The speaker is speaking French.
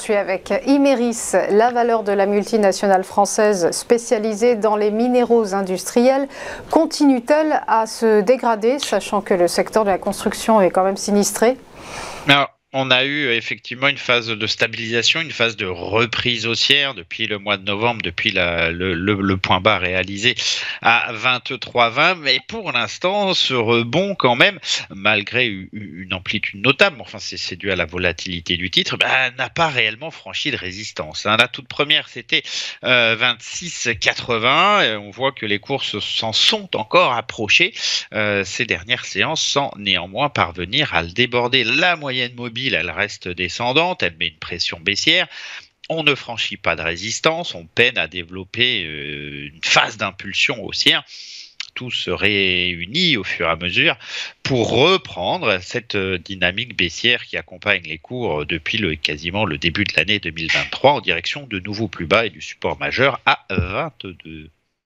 poursuit avec Imerys. La valeur de la multinationale française spécialisée dans les minéraux industriels continue-t-elle à se dégrader, sachant que le secteur de la construction est quand même sinistré? Alors, on a eu effectivement une phase de stabilisation, une phase de reprise haussière depuis le mois de novembre, depuis le point bas réalisé à 23,20. Mais pour l'instant, ce rebond quand même, malgré une amplitude notable, enfin c'est dû à la volatilité du titre, n'a pas réellement franchi de résistance. La toute première, c'était 26,80. On voit que les courses s'en sont encore approchées ces dernières séances sans néanmoins parvenir à le déborder. La moyenne mobile, elle reste descendante, elle met une pression baissière. On ne franchit pas de résistance, on peine à développer une phase d'impulsion haussière. Tout se réunit au fur et à mesure pour reprendre cette dynamique baissière qui accompagne les cours depuis quasiment le début de l'année 2023 en direction de nouveaux plus bas et du support majeur à 22.